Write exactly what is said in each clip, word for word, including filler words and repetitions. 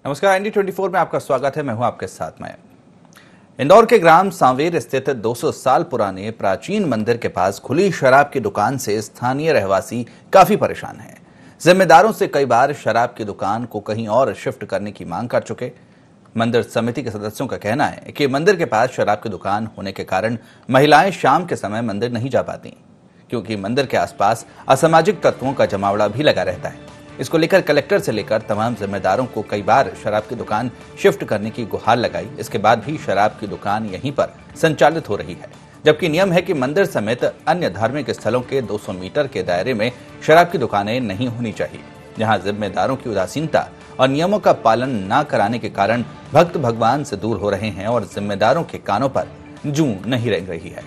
नमस्कार, N D twenty four में आपका स्वागत है। मैं हूं आपके साथ में। इंदौर के ग्राम सांवेर स्थित दो सौ साल पुराने प्राचीन मंदिर के पास खुली शराब की दुकान से स्थानीय रहवासी काफी परेशान हैं। जिम्मेदारों से कई बार शराब की दुकान को कहीं और शिफ्ट करने की मांग कर चुके। मंदिर समिति के सदस्यों का कहना है कि मंदिर के पास शराब की दुकान होने के कारण महिलाएं शाम के समय मंदिर नहीं जा पाती, क्योंकि मंदिर के आसपास असामाजिक तत्वों का जमावड़ा भी लगा रहता है। इसको लेकर कलेक्टर से लेकर तमाम जिम्मेदारों को कई बार शराब की दुकान शिफ्ट करने की गुहार लगाई। इसके बाद भी शराब की दुकान यहीं पर संचालित हो रही है, जबकि नियम है कि मंदिर समेत अन्य धार्मिक स्थलों के दो सौ मीटर के दायरे में शराब की दुकानें नहीं होनी चाहिए। जहां जिम्मेदारों की उदासीनता और नियमों का पालन न कराने के कारण भक्त भगवान से दूर हो रहे हैं और जिम्मेदारों के कानों पर जूं नहीं रेंग रही है।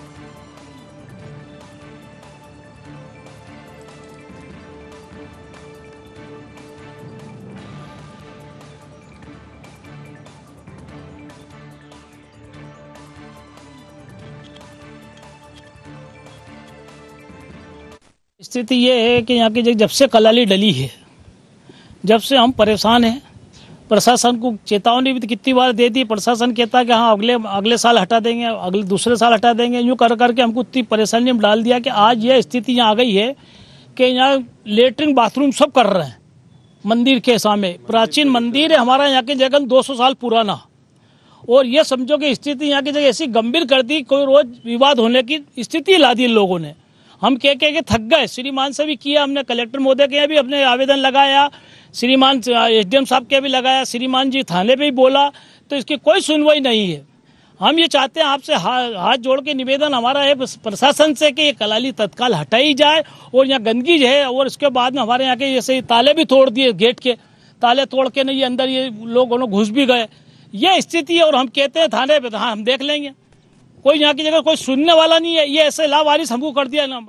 स्थिति ये है कि यहाँ की जब से कलाली डली है, जब से हम परेशान हैं। प्रशासन को चेतावनी भी कितनी बार दे दी, प्रशासन कहता है कि हाँ अगले अगले साल हटा देंगे, अगले दूसरे साल हटा देंगे। यूँ कर करके हमको इतनी परेशानी में डाल दिया कि आज ये स्थिति यहाँ आ गई है कि यहाँ लेटरिन बाथरूम सब कर रहे हैं मंदिर के सामने। प्राचीन मंदिर है हमारा, यहाँ की जगह दो सौ साल पुराना, और ये समझो कि स्थिति यहाँ की जगह ऐसी गंभीर कर दी, कोई रोज विवाद होने की स्थिति ला दी लोगों ने। हम कह कह के थक गए। श्रीमान से भी किया हमने, कलेक्टर महोदय के भी अपने आवेदन लगाया, श्रीमान एसडीएम साहब के भी लगाया, श्रीमान जी थाने पे भी बोला, तो इसकी कोई सुनवाई नहीं है। हम ये चाहते हैं आपसे हाथ जोड़ के निवेदन हमारा है प्रशासन से कि ये कलाली तत्काल हटाई जाए, और यहाँ गंदगी जो है, और इसके बाद में हमारे यहाँ के जैसे ताले भी तोड़ दिए, गेट के ताले तोड़ के नहीं, अंदर ये लोग घुस भी गए। ये स्थिति है, और हम कहते हैं थाने पे, हाँ हम देख लेंगे। कोई यहाँ की जगह कोई सुनने वाला नहीं है। ये ऐसे लावारिस हमको कर दिया ना।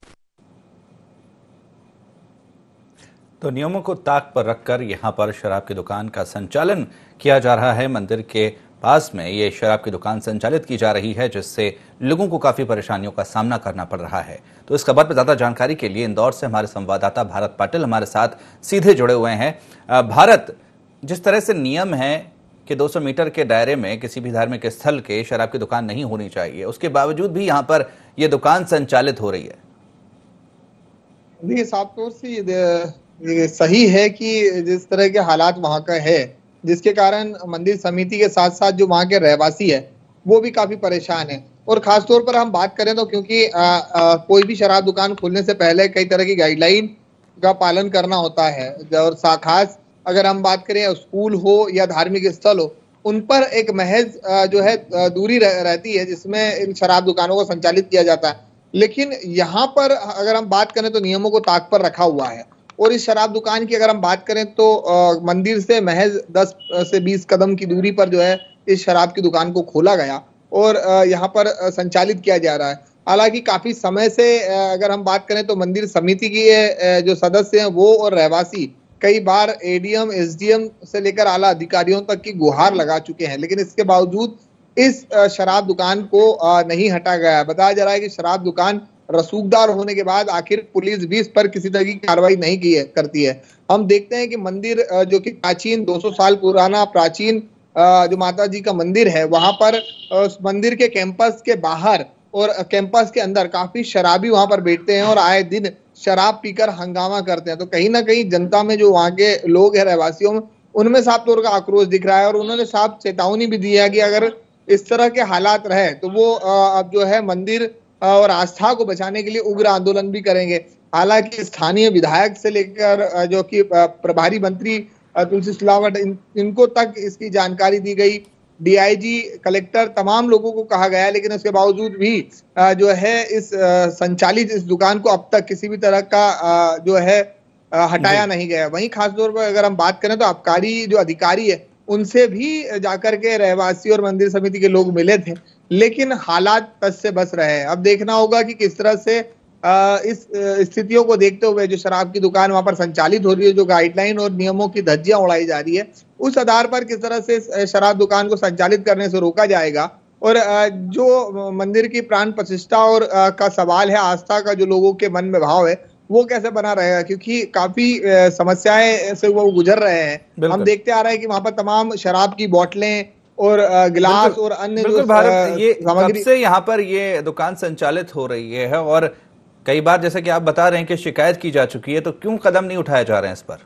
तो नियमों को ताक पर रखकर यहाँ पर शराब की दुकान का संचालन किया जा रहा है। मंदिर के पास में ये शराब की दुकान संचालित की जा रही है, जिससे लोगों को काफी परेशानियों का सामना करना पड़ रहा है। तो इस खबर पर ज्यादा जानकारी के लिए इंदौर से हमारे संवाददाता भारत पाटिल हमारे साथ सीधे जुड़े हुए हैं। भारत, जिस तरह से नियम है कि दो सौ मीटर के दायरे में किसी भी धार्मिक स्थल के शराब की दुकान नहीं होनी चाहिए, उसके बावजूद भी यहाँ पर यह दुकान संचालित हो रही है। ये साफ तौर से ये सही है कि जिस तरह के हालात वहाँ का है, जिसके कारण मंदिर समिति के साथ साथ जो वहाँ के रहवासी है वो भी काफी परेशान है। और खास तौर पर हम बात करें तो क्योंकि आ, आ, कोई भी शराब दुकान खोलने से पहले कई तरह की गाइडलाइन का पालन करना होता है, और खास अगर हम बात करें स्कूल हो या धार्मिक स्थल हो, उन पर एक महज जो है दूरी रह, रहती है जिसमें इन शराब दुकानों को संचालित किया जाता है। लेकिन यहाँ पर अगर हम बात करें तो नियमों को ताक पर रखा हुआ है, और इस शराब दुकान की अगर हम बात करें तो आ, मंदिर से महज दस से बीस कदम की दूरी पर जो है इस शराब की दुकान को खोला गया और यहाँ पर संचालित किया जा रहा है। हालांकि काफी समय से अगर हम बात करें तो मंदिर समिति के जो सदस्य हैं वो और रहवासी कई बार एडीएम, एसडीएम से लेकर आला अधिकारियों तक की गुहार लगा चुके हैं, लेकिन इसके बावजूद इस शराब दुकान को नहीं हटा गया है। बताया जा रहा है कि शराब दुकान रसूखदार होने के बाद आखिर पुलिस भी इस पर किसी तरह की कार्रवाई नहीं की है करती है। हम देखते हैं कि मंदिर जो कि प्राचीन दो सौ साल पुराना प्राचीन जो माता जी का मंदिर है, वहां पर उस मंदिर के कैंपस के बाहर और कैंपस के अंदर काफी शराबी वहां पर बैठते हैं और आए दिन शराब पीकर हंगामा करते हैं। तो कहीं ना कहीं जनता में जो वहां के लोग हैं, रहवासियों में, उनमें साफ तौर का आक्रोश दिख रहा है, और उन्होंने साफ चेतावनी भी दी है कि अगर इस तरह के हालात रहे तो वो अब जो है मंदिर और आस्था को बचाने के लिए उग्र आंदोलन भी करेंगे। हालांकि स्थानीय विधायक से लेकर जो कि प्रभारी मंत्री तुलसी सिलावट, इन, इनको तक इसकी जानकारी दी गई। डीआईजी, कलेक्टर, तमाम लोगों को कहा गया, लेकिन उसके बावजूद भी जो है इस संचालित इस दुकान को अब तक किसी भी तरह का जो है हटाया नहीं गया। वहीं खासतौर पर अगर हम बात करें तो आबकारी जो अधिकारी है उनसे भी जाकर के रहवासी और मंदिर समिति के लोग मिले थे, लेकिन हालात तस से बस रहे हैं। अब देखना होगा कि किस तरह से इस स्थितियों को देखते हुए जो शराब की दुकान वहां पर संचालित हो रही है, जो गाइडलाइन और नियमों की धज्जियां उड़ाई जा रही है, उस आधार पर किस तरह से शराब दुकान को संचालित करने से रोका जाएगा। और जो मंदिर की प्राण प्रतिष्ठा और का सवाल है, आस्था का जो लोगों के मन में भाव है, वो कैसे बना रहेगा, क्योंकि काफी समस्याएं से वो गुजर रहे हैं। हम देखते आ रहे हैं कि वहां पर तमाम शराब की बोतलें और गिलास और अन्य जो भारत ये कब से यहाँ पर ये दुकान संचालित हो रही है और कई बार जैसे कि आप बता रहे हैं कि शिकायत की जा चुकी है, तो क्यों कदम नहीं उठाए जा रहे हैं इस पर?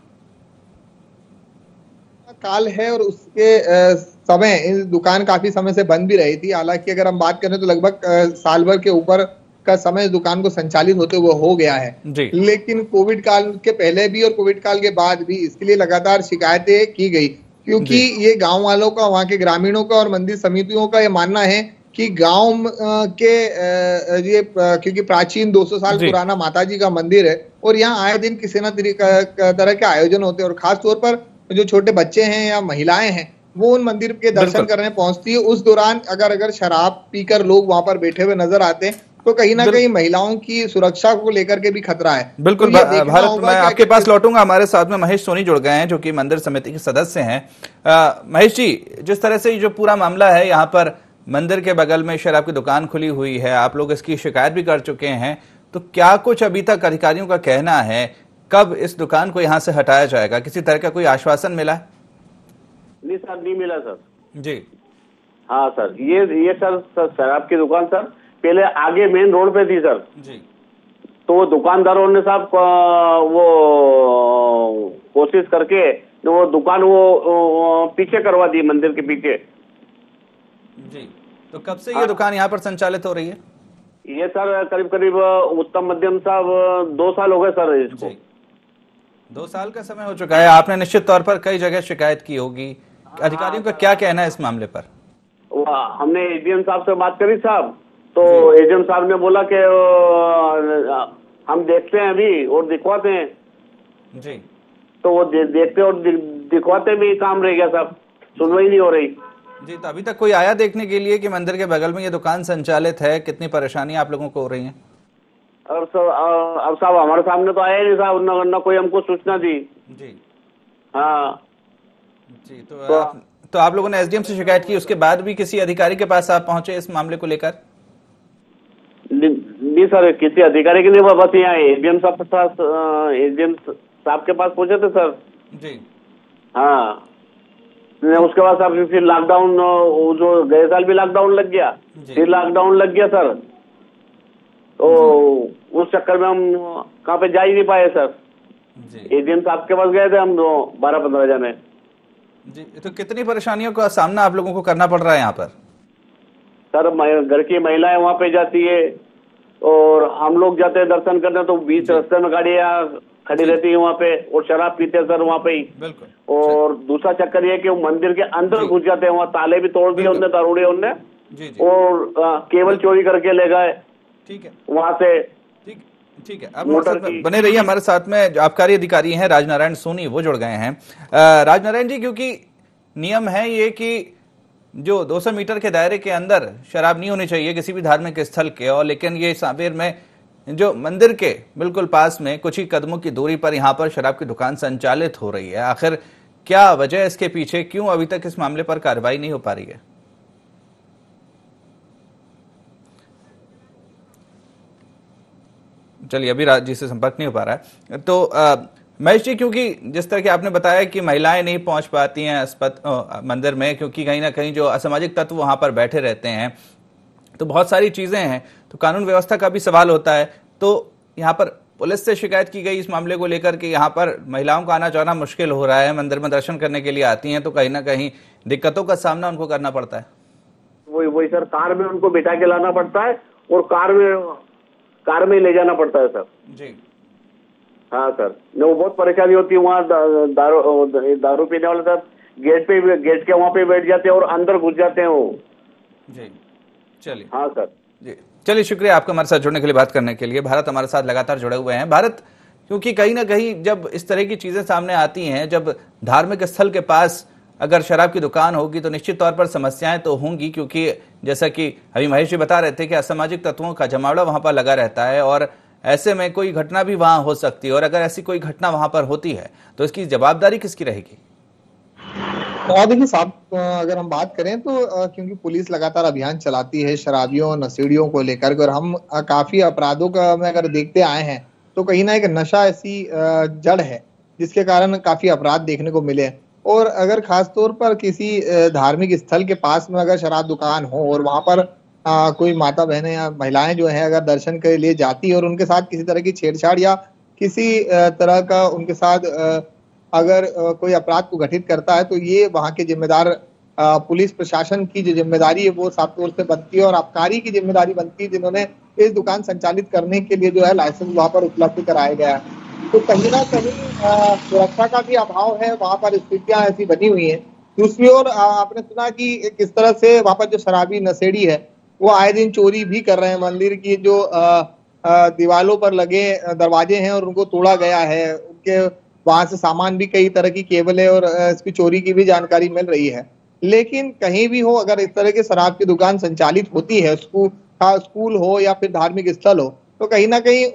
काल है और उसके समय इस दुकान काफी समय से बंद भी रही थी। हालांकि अगर हम बात करें तो लगभग साल भर के ऊपर का समय इस दुकान को संचालित होते हुए हो गया है जी। लेकिन कोविड काल के पहले भी और कोविड काल के बाद भी इसके लिए लगातार शिकायतें की गई, क्योंकि ये गांव वालों का, वहां के ग्रामीणों का और मंदिर समितियों का ये मानना है कि गांव के ये क्योंकि प्राचीन दो सौ साल पुराना माताजी का मंदिर है और यहाँ आए दिन किसी न तरह के आयोजन होते हैं और खास तौर पर जो छोटे बच्चे हैं या महिलाएं हैं वो उन मंदिर के दर्शन करने पहुंचती है। उस दौरान अगर अगर शराब पीकर लोग वहां पर बैठे हुए नजर आते हैं तो कहीं ना कहीं महिलाओं की सुरक्षा को लेकर के भी खतरा है। बिल्कुल तो भारत, मैं आपके पास लौटूंगा। हमारे साथ में महेश सोनी जुड़ गए हैं जो कि मंदिर समिति के सदस्य हैं। महेश जी, जिस तरह से जो पूरा मामला है, यहाँ पर मंदिर के बगल में शराब की दुकान खुली हुई है, आप लोग इसकी शिकायत भी कर चुके हैं, तो क्या कुछ अभी तक अधिकारियों का कहना है कब इस दुकान को यहाँ से हटाया जाएगा? किसी तरह का कोई आश्वासन मिला है? नहीं सर, नहीं मिला सर जी। हाँ सर, ये ये सर शराब की दुकान सर पहले आगे मेन रोड पे थी सर जी। तो वो दुकानदारों ने साहब वो कोशिश करके वो दुकान वो पीछे करवा दी, मंदिर के पीछे जी। तो कब से ये दुकान यहाँ पर संचालित हो रही है? ये सर करीब करीब उत्तम मध्यम साहब दो साल हो गए सर इसको। दो साल का समय हो चुका है। आपने निश्चित तौर पर कई जगह शिकायत की होगी, अधिकारियों का क्या कहना है इस मामले पर? हमने एडीएम साहब से बात करी साहब, तो एडीएम साहब ने बोला कि हम देखते हैं अभी और दिखवाते हैं जी। तो वो दे, देखते और दिखवाते भी काम रह गया साहब, सुनवाई नहीं हो रही जी। तो अभी तक कोई आया देखने के लिए कि मंदिर के बगल में ये दुकान संचालित है, कितनी परेशानी आप लोगों को हो रही है? अब सब अब साहब हमारे सामने तो आया नहीं साहब, न, न कोई हमको सूचना दी जी। हाँ जी। तो, तो, आप, तो आप लोगों ने एसडीएम से शिकायत की, उसके बाद भी किसी अधिकारी के पास आप पहुंचे इस मामले को लेकर? नहीं सर, किसी अधिकारी के नहीं, बस यहाँ एसडीएम साहब के पास एसडीएम साहब के पास पहुंचे थे सर जी। हाँ, उसके बाद साहब फिर लॉकडाउन, जो गए साल भी लॉकडाउन लग गया, फिर लॉकडाउन लग गया सर, तो उस चक्कर में हम कहाँ पे जा ही नहीं पाए सर। एडीएम साहब के पास गए थे हम बारह पंद्रह जने जी। तो कितनी परेशानियों का सामना आप लोगों को करना पड़ रहा है यहाँ पर? सर घर की महिलाएं वहाँ पे जाती है और हम लोग जाते हैं दर्शन करने, तो बीच रास्ते में गाड़ियाँ खड़ी रहती है वहाँ पे और शराब पीते हैं सर वहाँ पे ही। बिल्कुल। और दूसरा चक्कर ये कि वो मंदिर के अंदर घुस जाते हैं, वहाँ ताले भी तोड़ दिए उनने, दारूड़े उनने और केबल चोरी करके ले गए। ठीक है, वहाँ से ठीक ठीक है। अब बने रहिए हमारे साथ में। जो आबकारी अधिकारी हैं राजनारायण सोनी, वो जुड़ गए हैं। राजनारायण जी, क्योंकि नियम है ये कि जो दो सौ मीटर के दायरे के अंदर शराब नहीं होनी चाहिए किसी भी धार्मिक स्थल के, और लेकिन ये सांवेर में जो मंदिर के बिल्कुल पास में कुछ ही कदमों की दूरी पर यहाँ पर शराब की दुकान संचालित हो रही है। आखिर क्या वजह है इसके पीछे? क्यों अभी तक इस मामले पर कार्रवाई नहीं हो पा रही है? चलिए, अभी राज जी से संपर्क नहीं हो पा रहा है। तो महेश जी, क्योंकि जिस तरह के आपने बताया कि महिलाएं नहीं पहुंच पाती हैं अस्पताल मंदिर में, क्योंकि कहीं ना कहीं जो असामाजिक तत्व वहां पर बैठे रहते हैं, तो बहुत सारी चीजें हैं, तो कानून व्यवस्था का भी सवाल होता है। तो यहाँ पर पुलिस से शिकायत की गई इस मामले को लेकर कि यहाँ पर महिलाओं का आना जाना मुश्किल हो रहा है, मंदिर में दर्शन करने के लिए आती हैं तो कहीं ना कहीं दिक्कतों का सामना उनको करना पड़ता है। वही वही सर, कार में उनको बिठा के लाना पड़ता है और कार में कार में ले जाना पड़ता है सर जी। हाँ सर, वो बहुत परेशानी होती है वहाँ। दारू दारू पीने वाले सर गेट पे गेट के वहाँ पे बैठ जाते हैं और अंदर घुस जाते हैं वो जी। चलिए, हाँ सर जी, चलिए, शुक्रिया आपका हमारे साथ जुड़ने के लिए, बात करने के लिए। भारत हमारे साथ लगातार जुड़े हुए हैं। भारत, क्योंकि कहीं ना कहीं जब इस तरह की चीजें सामने आती हैं, जब धार्मिक स्थल के पास अगर शराब की दुकान होगी तो निश्चित तौर पर समस्याएं तो होंगी, क्योंकि जैसा कि अभी महेश जी बता रहे थे कि असामाजिक तत्वों का जमावड़ा वहां पर लगा रहता है और ऐसे में कोई घटना भी वहां हो सकती है, और अगर ऐसी कोई घटना वहां पर होती है तो इसकी जवाबदारी किसकी रहेगी? और देखिए साहब, अगर हम बात करें तो क्योंकि पुलिस लगातार अभियान चलाती है शराबियों नशेड़ियों को लेकर, और हम काफी अपराधों का में अगर देखते आए हैं तो कहीं ना एक नशा ऐसी जड़ है जिसके कारण काफी अपराध देखने को मिले हैं। और अगर खासतौर पर किसी धार्मिक स्थल के पास में अगर शराब दुकान हो और वहां पर आ, कोई माता बहनें या महिलाएं जो है अगर दर्शन के लिए जाती है और उनके साथ किसी तरह की छेड़छाड़ या किसी तरह का उनके साथ अगर कोई अपराध को घटित करता है, तो ये वहां के जिम्मेदार पुलिस प्रशासन की जो जिम्मेदारी है वो साफ तौर से बनती है और आबकारी की जिम्मेदारी बनती है, जिन्होंने इस दुकान संचालित करने के लिए जो है लाइसेंस वहां पर उपलब्ध कराया गया है। तो कहीं ना कहीं सुरक्षा का भी अभाव है, वहां पर स्थितियां ऐसी बनी हुई हैं। दूसरी ओर आपने सुना कि किस तरह से वहां पर जो शराबी नशेड़ी है वो आए दिन चोरी भी कर रहे हैं। मंदिर की जो दीवालों पर लगे दरवाजे हैं और उनको तोड़ा गया है, उनके वहां से सामान भी कई तरह की केबलें और इसकी चोरी की भी जानकारी मिल रही है। लेकिन कहीं भी हो अगर इस तरह के शराब की दुकान संचालित होती है, स्कूल स्कूल हो या फिर धार्मिक स्थल हो, तो कहीं ना कहीं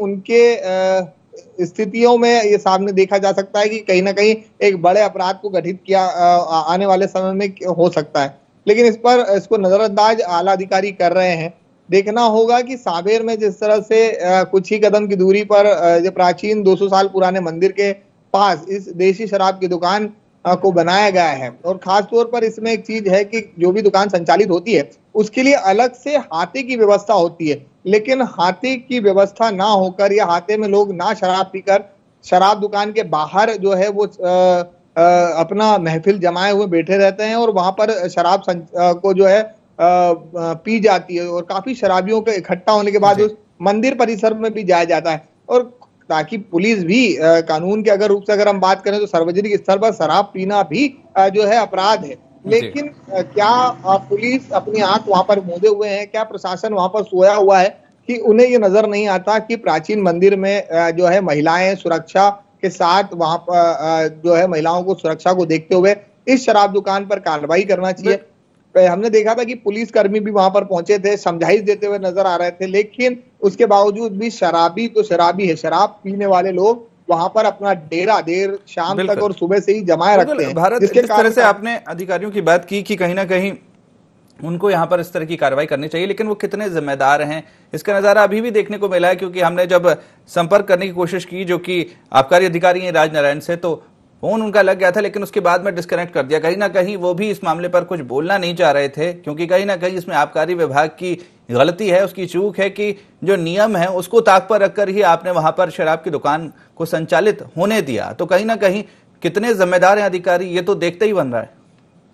उनके स्थितियों में ये सामने देखा जा सकता है कि कहीं ना कहीं एक बड़े अपराध को घटित किया आने वाले समय में हो सकता है। लेकिन इस पर इसको नजरअंदाज आला अधिकारी कर रहे हैं। देखना होगा कि सांवेर में जिस तरह से कुछ ही कदम की दूरी पर जो प्राचीन दो सौ साल पुराने मंदिर के पास इस देशी शराब की दुकान को बनाया गया है, और खास तौर पर इसमें एक चीज है कि जो भी दुकान संचालित होती है उसके लिए अलग से हाथे की व्यवस्था होती है। लेकिन हाथे की व्यवस्था ना होकर या हाथे में लोग ना शराब पीकर शराब दुकान के बाहर जो है वो आ, आ, अपना महफिल जमाए हुए बैठे रहते हैं और वहां पर शराब को जो है आ, आ, पी जाती है और काफी शराबियों के इकट्ठा होने के बाद उस मंदिर परिसर में भी जाया जाता है। और ताकि पुलिस भी आ, कानून के अगर रूप से अगर हम बात करें तो सार्वजनिक स्तर पर शराब पीना भी आ, जो है अपराध है। लेकिन आ, क्या आ, पुलिस अपनी आंख वहां पर मूंदे हुए हैं? क्या प्रशासन वहां पर सोया हुआ है कि उन्हें ये नजर नहीं आता कि प्राचीन मंदिर में आ, जो है महिलाएं सुरक्षा के साथ वहां पर जो है महिलाओं को सुरक्षा को देखते हुए इस शराब दुकान पर कार्रवाई करना चाहिए। हमने देखा था कि पुलिसकर्मी भी वहां पर पहुंचे थे, समझाइश देते हुए नजर आ रहे थे, लेकिन उसके बावजूद भी शराबी तो शराबी है, शराब पीने वाले लोग वहां पर अपना डेरा देर शाम तक और सुबह से ही जमाए रखते हैं। भारत, जिस तरह से आपने अधिकारियों की बात की कि कहीं ना कहीं उनको यहाँ पर इस तरह की कार्रवाई करनी चाहिए, लेकिन वो कितने जिम्मेदार हैं इसका नजारा अभी भी देखने को मिला है। क्योंकि हमने जब संपर्क करने की कोशिश की जो कि आबकारी अधिकारी हैं राजनारायण से, तो फोन उनका लग गया था लेकिन उसके बाद में डिस्कनेक्ट कर दिया। कहीं ना कहीं वो भी इस मामले पर कुछ बोलना नहीं चाह रहे थे, क्योंकि कहीं ना कहीं इसमें आबकारी विभाग की गलती है, उसकी चूक है कि जो नियम है उसको ताक पर रखकर ही आपने वहां पर शराब की दुकान को संचालित होने दिया। तो कहीं ना कहीं कितने जिम्मेदार हैं अधिकारी, ये तो देखते ही बन रहा है।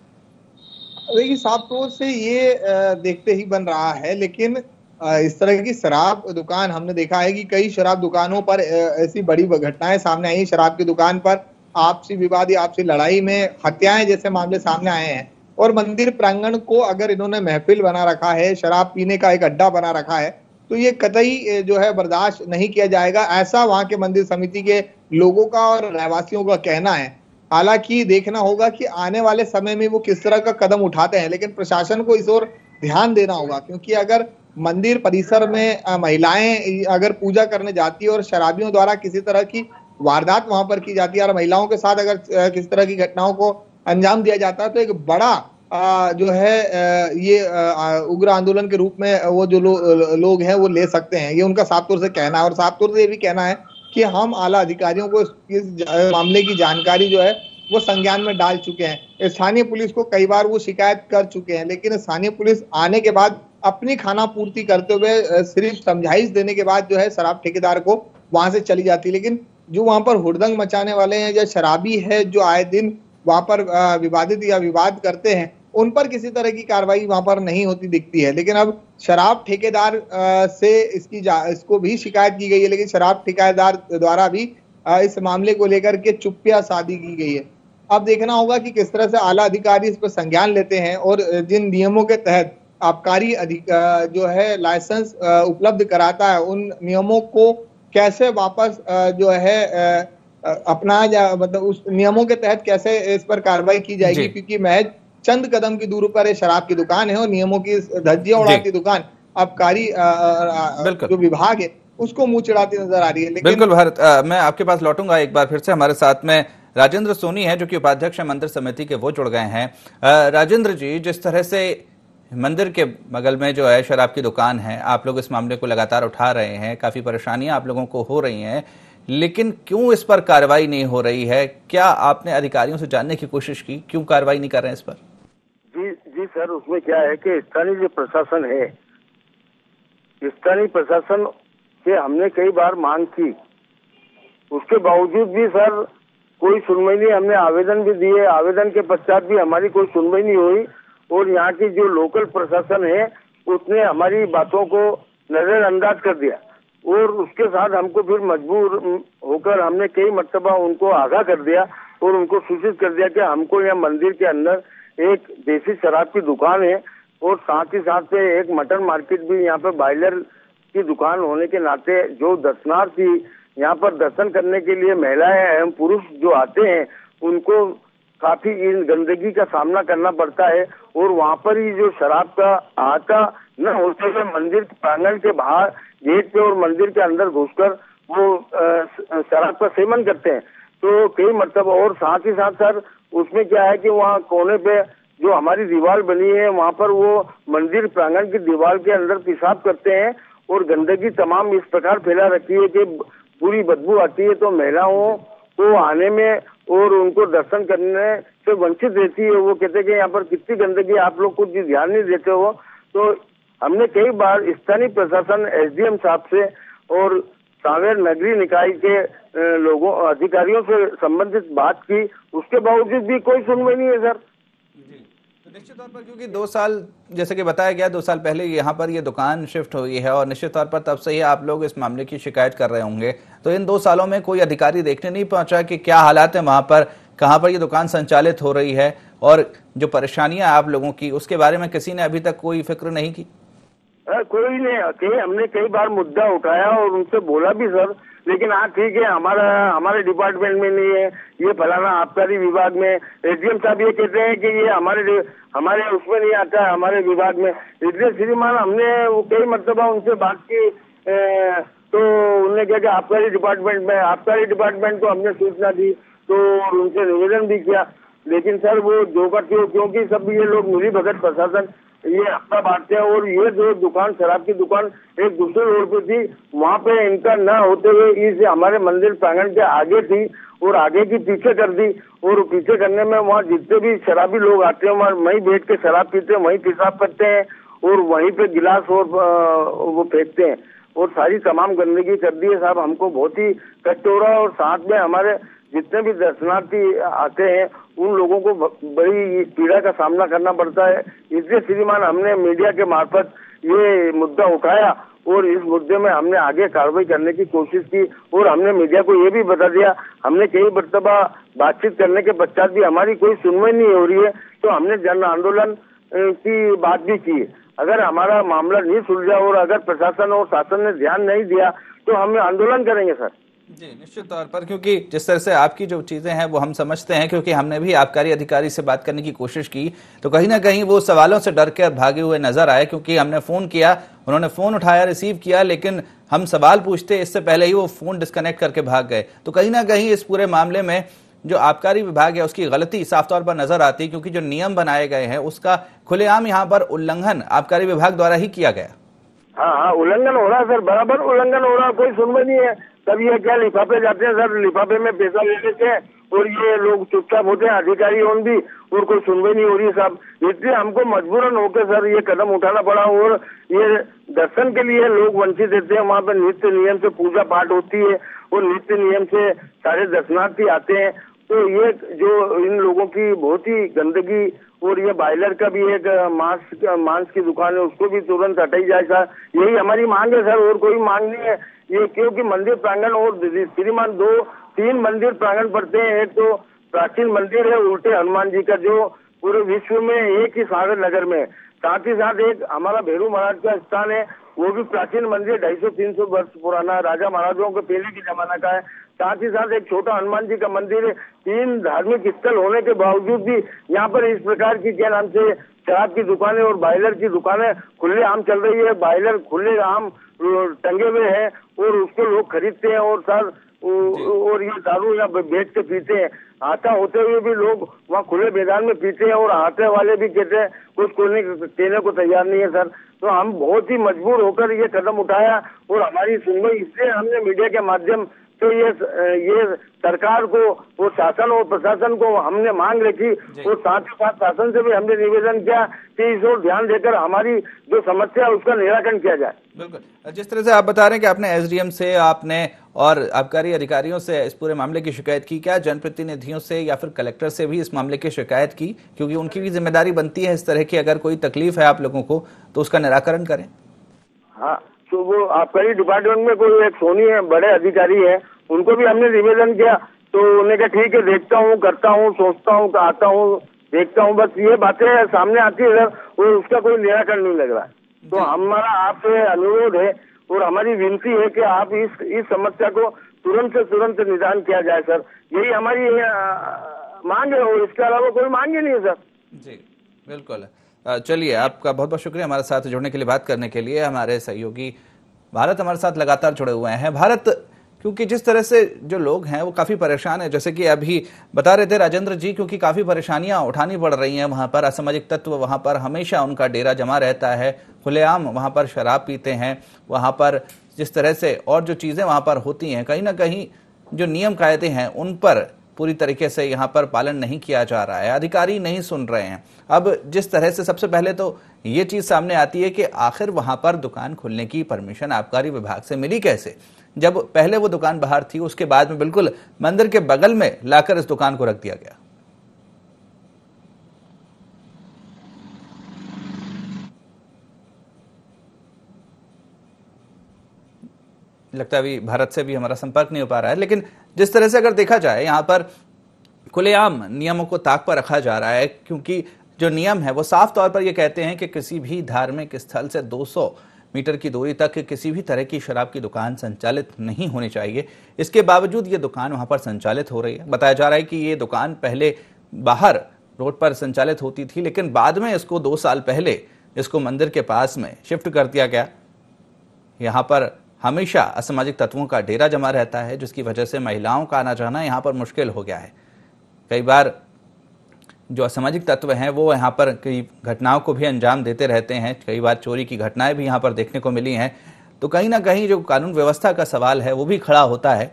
देखिए साफ तौर से ये देखते ही बन रहा है, लेकिन इस तरह की शराब दुकान हमने देखा है कि कई शराब दुकानों पर ऐसी बड़ी घटनाएं सामने आई। शराब की दुकान पर आपसी विवाद या आपसी लड़ाई में हत्याएं जैसे मामले सामने आए हैं। और मंदिर प्रांगण को अगर इन्होंने महफिल बना रखा है, शराब पीने का एक अड्डा बना रखा है, तो ये कतई जो है बर्दाश्त नहीं किया जाएगा, ऐसा वहां के मंदिर समिति के लोगों का और रहवासियों का कहना है। हालांकि देखना होगा कि आने वाले समय में वो किस तरह का कदम उठाते हैं, लेकिन प्रशासन को इस ओर ध्यान देना होगा। क्योंकि अगर मंदिर परिसर में महिलाएं अगर पूजा करने जाती है और शराबियों द्वारा किसी तरह की वारदात वहां पर की जाती है और महिलाओं के साथ अगर किसी तरह की घटनाओं को अंजाम दिया जाता है, तो एक बड़ा आ, जो है ये उग्र आंदोलन के रूप में वो जो लो, लोग हैं वो ले सकते हैं। ये उनका साफ तौर से कहना है। और साफ तौर से ये भी कहना है कि हम आला अधिकारियों को इस मामले की जानकारी जो है वो संज्ञान में डाल चुके हैं। स्थानीय पुलिस को कई बार वो शिकायत कर चुके हैं, लेकिन स्थानीय पुलिस आने के बाद अपनी खाना पूर्ति करते हुए सिर्फ समझाइश देने के बाद जो है शराब ठेकेदार को वहां से चली जाती है। लेकिन जो वहां पर हुड़दंग मचाने वाले हैं या शराबी है जो आए दिन वहां पर विवादित या विवाद करते हैं, उन पर किसी तरह की कार्रवाई वहां पर नहीं होती दिखती है। लेकिन अब शराब ठेकेदार से इसकी इसको भी शिकायत की गई है, लेकिन शराब ठेकेदार द्वारा भी इस मामले को लेकर के चुप्पिया साधी की गई है। अब देखना होगा कि किस तरह से आला अधिकारी इस पर संज्ञान लेते हैं और जिन नियमों के तहत आबकारी जो है लाइसेंस उपलब्ध कराता है, उन नियमों को कैसे वापस जो है अपना जा मतलब उस नियमों के तहत कैसे इस पर कार्रवाई की जाएगी। क्योंकि महज चंद कदम की दूरी पर शराब की दुकान है और नियमों की धज्जियां उड़ाती दुकान आबकारी जो विभाग है उसको मुंह चिढ़ाती नजर आ रही है। लेकिन बिल्कुल भारत, आ, मैं आपके पास लौटूंगा एक बार फिर से। हमारे साथ में राजेंद्र सोनी है जो कि उपाध्यक्ष मंदिर समिति के, वो जुड़ गए हैं। राजेंद्र जी, जिस तरह से मंदिर के बगल में जो है शराब की दुकान है, आप लोग इस मामले को लगातार उठा रहे हैं, काफी परेशानियां आप लोगों को हो रही हैं, लेकिन क्यों इस पर कार्रवाई नहीं हो रही है? क्या आपने अधिकारियों से जानने की कोशिश की, क्यों कार्रवाई नहीं कर रहे हैं इस पर? जी जी सर, उसमें क्या है कि स्थानीय जो प्रशासन है, स्थानीय प्रशासन से हमने कई बार मांग की, उसके बावजूद भी सर कोई सुनवाई नहीं। हमने आवेदन भी दिए, आवेदन के पश्चात भी हमारी कोई सुनवाई नहीं हुई और यहाँ की जो लोकल प्रशासन है उसने हमारी बातों को नजरअंदाज कर दिया और उसके साथ हमको फिर मजबूर होकर हमने कई मर्तबा उनको आगाह कर दिया और उनको सूचित कर दिया कि हमको यहाँ मंदिर के अंदर एक देसी शराब की दुकान है और साथ ही साथ में एक मटन मार्केट भी, यहाँ पे बॉयलर की दुकान होने के नाते जो दर्शनार्थी यहाँ पर दर्शन करने के लिए महिलाएं एवं पुरुष जो आते हैं उनको काफी इन गंदगी का सामना करना पड़ता है और वहाँ पर ही जो शराब का अहाता न होते हुए मंदिर प्रांगण के बाहर गेट पे और मंदिर के अंदर घुसकर वो शराब का सेवन करते हैं। तो कई मरतबा और साथ ही साथ सर उसमें क्या है कि वहाँ कोने पे जो हमारी दीवार बनी है वहाँ पर वो मंदिर प्रांगण की दीवार के अंदर पेशाब करते हैं और गंदगी तमाम इस प्रकार फैला रखी है कि पूरी बदबू आती है। तो महिलाओं को आने में और उनको दर्शन करने से वंचित रहती है। वो कहते हैं कि यहाँ पर कितनी गंदगी, आप लोग कुछ ध्यान नहीं देते हो। तो हमने कई बार स्थानीय प्रशासन एसडीएम साहब से और सांवेर नगरीय निकाय के लोगों अधिकारियों से संबंधित बात की, उसके बावजूद भी कोई सुनवाई नहीं है सर। जी, तो निश्चित तौर पर क्योंकि दो साल जैसे कि बताया गया, दो साल पहले यहाँ पर ये दुकान शिफ्ट हुई है और निश्चित तौर पर तब से ही आप लोग इस मामले की शिकायत कर रहे होंगे। तो इन दो सालों में कोई अधिकारी देखने नहीं पहुंचा कि क्या हालात है वहां पर, कहाँ पर ये दुकान संचालित हो रही है और जो परेशानियां आप लोगों की उसके बारे में किसी ने अभी तक कोई फिक्र नहीं की? आ, कोई नहीं कई हमने कई बार मुद्दा उठाया और उनसे बोला भी सर, लेकिन हाँ ठीक है हमारा हमारे डिपार्टमेंट में नहीं है, ये फलाना आबकारी विभाग में। एसडीएम साहब ये कहते हैं कि ये हमारे हमारे उसमें नहीं आता है, हमारे विभाग में। इसलिए श्रीमान हमने वो कई मरतबा उनसे बात की ए, तो उन्होंने कहा कि आबकारी डिपार्टमेंट में, आबकारी डिपार्टमेंट को हमने सूचना दी तो उनसे निवेदन भी किया, लेकिन सर वो जो का क्यों, क्योंकि सब ये लोग मिली भगत प्रशासन ये हफ्ता बांटते हैं और ये जो दुकान शराब की दुकान एक दूसरे रोड पे थी, वहाँ पे इनका न होते हुए इस हमारे मंदिर प्रांगण के आगे थी और आगे की पीछे कर दी और पीछे करने में वहाँ जितने भी शराबी लोग आते हैं वहाँ वहीं बैठ के शराब पीते हैं, वहीं पेशाब करते हैं और वहीं पे गिलास और वो फेंकते हैं और सारी तमाम गंदगी कर दी है साहब। हमको बहुत ही कष्ट हो रहा है और साथ में हमारे जितने भी दर्शनार्थी आते हैं उन लोगों को बड़ी पीड़ा का सामना करना पड़ता है। इसलिए श्रीमान हमने मीडिया के मार्फत ये मुद्दा उठाया और इस मुद्दे में हमने आगे कार्रवाई करने की कोशिश की और हमने मीडिया को ये भी बता दिया। हमने कई मरतबा बातचीत करने के पश्चात भी हमारी कोई सुनवाई नहीं हो रही है, तो हमने जन आंदोलन की बात भी की। अगर हमारा मामला नहीं सुलझा और अगर प्रशासन और शासन ने ध्यान नहीं दिया तो हम आंदोलन करेंगे सर। जी निश्चित तौर पर, क्योंकि जिस तरह से आपकी जो चीजें हैं वो हम समझते हैं, क्योंकि हमने भी आबकारी अधिकारी से बात करने की कोशिश की तो कहीं ना कहीं वो सवालों से डर के भागे हुए नजर आए। क्योंकि हमने फोन किया, उन्होंने फोन उठाया, रिसीव किया, लेकिन हम सवाल पूछते इससे पहले ही वो फोन डिस्कनेक्ट करके भाग गए। तो कहीं ना कहीं इस पूरे मामले में जो आबकारी विभाग है उसकी गलती साफ तौर पर नजर आती है, क्योंकि जो नियम बनाए गए हैं उसका खुलेआम यहाँ पर उल्लंघन आबकारी विभाग द्वारा ही किया गया। हाँ हाँ उल्लंघन हो रहा है सर, बराबर उल्लंघन हो रहा है, कोई सुनवाई नहीं है। तब ये क्या लिफाफे जाते हैं सर, लिफाफे में पैसा ले लेते हैं और ये लोग चुपचाप होते हैं, अधिकारी उन भी, और कोई सुनवाई नहीं हो रही साहब। इसलिए हमको मजबूरन होकर सर ये कदम उठाना पड़ा और ये दर्शन के लिए लोग वंचित रहते हैं। वहाँ पे नित्य नियम से पूजा पाठ होती है और नित्य नियम से सारे दर्शनार्थी आते हैं। तो ये जो इन लोगों की बहुत ही गंदगी और ये बॉयलर का भी एक मांस मांस की दुकान है उसको भी तुरंत हटाई जाए सर, यही हमारी मांग है सर, और कोई मांग नहीं है। ये क्योंकि मंदिर प्रांगण और श्रीमान दो तीन मंदिर प्रांगण पड़ते हैं। एक तो प्राचीन मंदिर है उल्टे हनुमान जी का जो पूरे विश्व में एक ही सागर नगर में, साथ ही साथ एक हमारा भैरू महाराज का स्थान है वो भी प्राचीन मंदिर ढाई सौ तीन सौ वर्ष पुराना, राजा महाराजों के पहले के जमाना का है। साथ ही साथ एक छोटा हनुमान जी का मंदिर है। तीन धार्मिक स्थल होने के बावजूद भी यहाँ पर इस प्रकार की क्या नाम से शराब की दुकानें और बॉयलर की दुकानें खुले आम चल रही है। बॉयलर खुले आम टंगे हुए हैं और उसको लोग खरीदते हैं और सर और ये दारू यहाँ बैठ के पीते हैं। आता होते हुए भी लोग वहाँ खुले मैदान में पीते हैं और आते वाले भी कहते हैं, कुछ कोने कहने को तैयार नहीं है सर। तो हम बहुत ही मजबूर होकर ये कदम उठाया और हमारी सुनवाई इसलिए हमने मीडिया के माध्यम तो ये ये सरकार को और शासन और प्रशासन को हमने मांग रखी और साथ ही साथ शासन से भी हमने निवेदन किया कि इस ओर ध्यान देकर हमारी जो समस्या है उसका निराकरण किया जाए। बिल्कुल, जिस तरह से आप बता रहे हैं कि आपने एसडीएम से आपने और आबकारी अधिकारियों से इस पूरे मामले की शिकायत की, क्या जनप्रतिनिधियों से या फिर कलेक्टर से भी इस मामले की शिकायत की? क्योंकि उनकी भी जिम्मेदारी बनती है इस तरह की, अगर कोई तकलीफ है आप लोगों को तो उसका निराकरण करें। हाँ, तो वो आबकारी डिपार्टमेंट में कोई एक सोनी है, बड़े अधिकारी है, उनको भी हमने निवेदन किया तो उन्होंने कहा ठीक है, देखता हूँ, करता हूँ, सोचता हूँ, आता हूँ, देखता हूँ, बस ये बातें सामने आती है और उसका कोई निराकरण नहीं लग रहा है। तो हमारा आपसे अनुरोध है और हमारी विनती है कि आप इस इस समस्या को तुरंत से तुरंत निदान किया जाए सर, यही हमारी मांग है और इसके अलावा कोई मांग ही नहीं है सर। जी बिल्कुल, चलिए आपका बहुत बहुत शुक्रिया हमारे साथ जुड़ने के लिए, बात करने के लिए। हमारे सहयोगी भारत हमारे साथ लगातार जुड़े हुए हैं। भारत, क्योंकि जिस तरह से जो लोग हैं वो काफ़ी परेशान हैं, जैसे कि अभी बता रहे थे राजेंद्र जी, क्योंकि काफ़ी परेशानियां उठानी पड़ रही हैं वहाँ पर। असामाजिक तत्व वहाँ पर हमेशा उनका डेरा जमा रहता है, खुलेआम वहाँ पर शराब पीते हैं, वहाँ पर जिस तरह से और जो चीज़ें वहाँ पर होती हैं, कहीं ना कहीं जो नियम कायदे हैं उन पर पूरी तरीके से यहाँ पर पालन नहीं किया जा रहा है, अधिकारी नहीं सुन रहे हैं। अब जिस तरह से सबसे पहले तो ये चीज़ सामने आती है कि आखिर वहाँ पर दुकान खोलने की परमिशन आबकारी विभाग से मिली कैसे, जब पहले वो दुकान बाहर थी, उसके बाद में बिल्कुल मंदिर के बगल में लाकर इस दुकान को रख दिया गया। लगता है अभी भारत से भी हमारा संपर्क नहीं हो पा रहा है, लेकिन जिस तरह से अगर देखा जाए यहाँ पर खुलेआम नियमों को ताक पर रखा जा रहा है, क्योंकि जो नियम है वो साफ तौर पर ये कहते हैं कि किसी भी धार्मिक स्थल से दो सौ मीटर की दूरी तक किसी भी तरह की शराब की दुकान संचालित नहीं होनी चाहिए। इसके बावजूद ये दुकान वहाँ पर संचालित हो रही है। बताया जा रहा है कि ये दुकान पहले बाहर रोड पर संचालित होती थी, लेकिन बाद में इसको दो साल पहले इसको मंदिर के पास में शिफ्ट कर दिया गया। यहाँ पर हमेशा असामाजिक तत्वों का डेरा जमा रहता है, जिसकी वजह से महिलाओं का आना जाना यहाँ पर मुश्किल हो गया है। कई बार जो असामाजिक तत्व हैं वो यहाँ पर कई घटनाओं को भी अंजाम देते रहते हैं, कई बार चोरी की घटनाएं भी यहाँ पर देखने को मिली हैं। तो कहीं ना कहीं जो कानून व्यवस्था का सवाल है वो भी खड़ा होता है,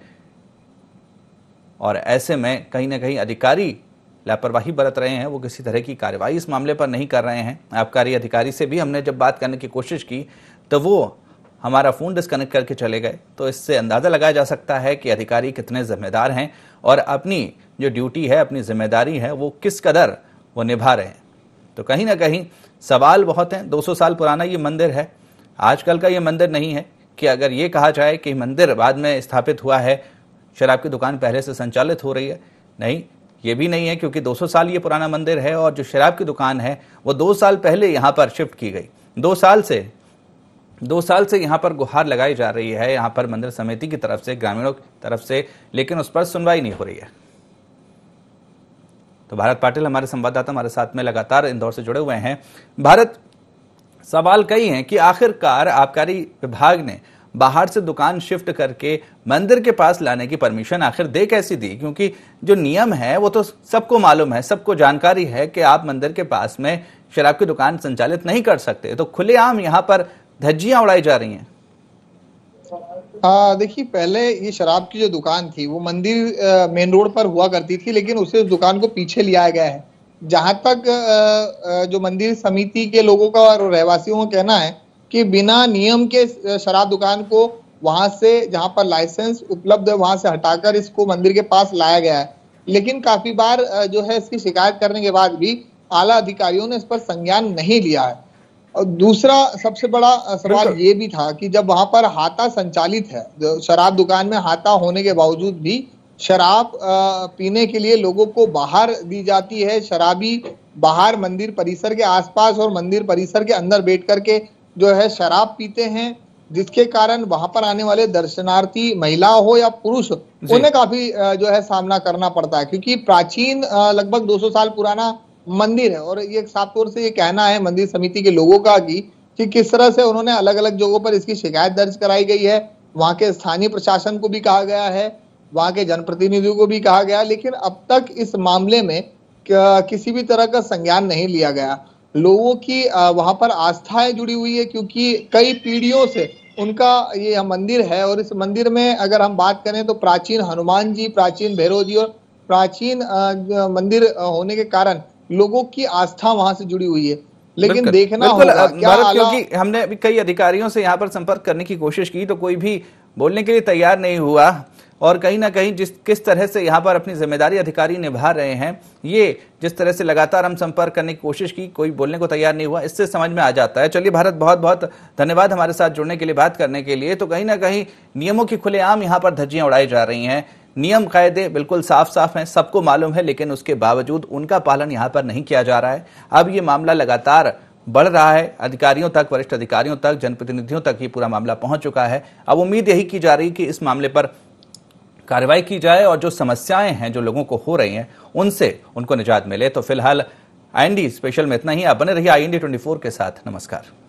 और ऐसे में कहीं ना कहीं अधिकारी लापरवाही बरत रहे हैं, वो किसी तरह की कार्रवाई इस मामले पर नहीं कर रहे हैं। आबकारी अधिकारी से भी हमने जब बात करने की कोशिश की तो वो हमारा फ़ोन डिस्कनेक्ट करके चले गए। तो इससे अंदाज़ा लगाया जा सकता है कि अधिकारी कितने जिम्मेदार हैं और अपनी जो ड्यूटी है, अपनी जिम्मेदारी है, वो किस कदर वो निभा रहे हैं। तो कहीं ना कहीं सवाल बहुत हैं। दो सौ साल पुराना ये मंदिर है, आजकल का ये मंदिर नहीं है कि अगर ये कहा जाए कि मंदिर बाद में स्थापित हुआ है, शराब की दुकान पहले से संचालित हो रही है। नहीं, ये भी नहीं है, क्योंकि दो सौ साल ये पुराना मंदिर है और जो शराब की दुकान है वो दो साल पहले यहाँ पर शिफ्ट की गई। दो साल से दो साल से यहाँ पर गुहार लगाई जा रही है यहाँ पर मंदिर समिति की तरफ से, ग्रामीणों की तरफ से, लेकिन उस पर सुनवाई नहीं हो रही है। तो भारत पाटिल हमारे संवाददाता हमारे साथ में लगातार इंदौर से जुड़े हुए हैं। भारत, सवाल कई हैं कि आखिरकार आबकारी विभाग ने बाहर से दुकान शिफ्ट करके मंदिर के पास लाने की परमिशन आखिर दे कैसी दी, क्योंकि जो नियम है वो तो सबको मालूम है, सबको जानकारी है कि आप मंदिर के पास में शराब की दुकान संचालित नहीं कर सकते। तो खुलेआम यहाँ पर धज्जियां उड़ाई जा रही हैं। देखिए, पहले ये शराब की जो दुकान थी वो मंदिर मेन रोड पर हुआ करती थी, लेकिन उसे उस दुकान को पीछे लिया गया है। जहां तक आ, जो मंदिर समिति के लोगों का और रहवासियों का कहना है कि बिना नियम के शराब दुकान को वहां से, जहां पर लाइसेंस उपलब्ध है, वहां से हटाकर इसको मंदिर के पास लाया गया है। लेकिन काफी बार जो है इसकी शिकायत करने के बाद भी आला अधिकारियों ने इस पर संज्ञान नहीं लिया है। और दूसरा सबसे बड़ा सवाल ये भी था कि जब वहां पर हाता संचालित है, जो शराब दुकान में हाता होने के बावजूद भी शराब पीने के लिए लोगों को बाहर दी जाती है। शराबी बाहर मंदिर परिसर के आसपास और मंदिर परिसर के अंदर बैठ करके जो है शराब पीते हैं, जिसके कारण वहां पर आने वाले दर्शनार्थी महिला हो या पुरुष, उन्हें काफी जो है सामना करना पड़ता है, क्योंकि प्राचीन लगभग दो सौ साल पुराना मंदिर है। और ये साफ तौर से ये कहना है मंदिर समिति के लोगों का कि, कि किस तरह से उन्होंने अलग अलग जगहों पर इसकी शिकायत दर्ज कराई गई है। वहां के स्थानीय प्रशासन को भी कहा गया है वहां के जनप्रतिनिधियों को भी कहा गया, लेकिन अब तक इस मामले में किसी भी तरह का संज्ञान नहीं लिया गया। लोगों की वहां पर आस्थाएं जुड़ी हुई है, क्योंकि कई पीढ़ियों से उनका ये मंदिर है, और इस मंदिर में अगर हम बात करें तो प्राचीन हनुमान जी, प्राचीन भैरव जी और प्राचीन मंदिर होने के कारण लोगों की आस्था वहां से जुड़ी हुई है। लेकिन देखना होगा क्या भारत, क्योंकि हमने भी कई अधिकारियों से यहाँ पर संपर्क करने की कोशिश की तो कोई भी बोलने के लिए तैयार नहीं हुआ, और कहीं ना कहीं जिस किस तरह से यहाँ पर अपनी जिम्मेदारी अधिकारी निभा रहे हैं, ये जिस तरह से लगातार हम संपर्क करने की कोशिश की, कोई बोलने को तैयार नहीं हुआ, इससे समझ में आ जाता है। चलिए भारत, बहुत बहुत धन्यवाद हमारे साथ जुड़ने के लिए, बात करने के लिए। तो कहीं ना कहीं नियमों की खुलेआम यहाँ पर धज्जियां उड़ाई जा रही हैं, नियम कायदे बिल्कुल साफ साफ हैं, सबको मालूम है, लेकिन उसके बावजूद उनका पालन यहाँ पर नहीं किया जा रहा है। अब ये मामला लगातार बढ़ रहा है, अधिकारियों तक, वरिष्ठ अधिकारियों तक, जनप्रतिनिधियों तक ये पूरा मामला पहुंच चुका है। अब उम्मीद यही की जा रही कि इस मामले पर कार्रवाई की जाए और जो समस्याएं हैं जो लोगों को हो रही हैं उनसे उनको निजात मिले। तो फिलहाल आई एन डी स्पेशल में इतना ही। आप बने रहिए I N D twenty four के साथ। नमस्कार।